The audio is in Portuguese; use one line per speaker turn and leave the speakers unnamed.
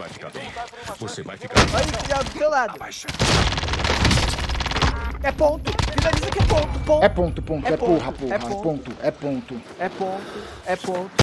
vai ficar bem. Você vai ficar bem.
Olha o Crial do teu lado.
Abaixa.
É ponto. Finaliza que é ponto. Ponto.
É ponto, ponto.
É
É porra,
ponto,
porra.
é
É
ponto.
ponto, é ponto.
É ponto. É ponto.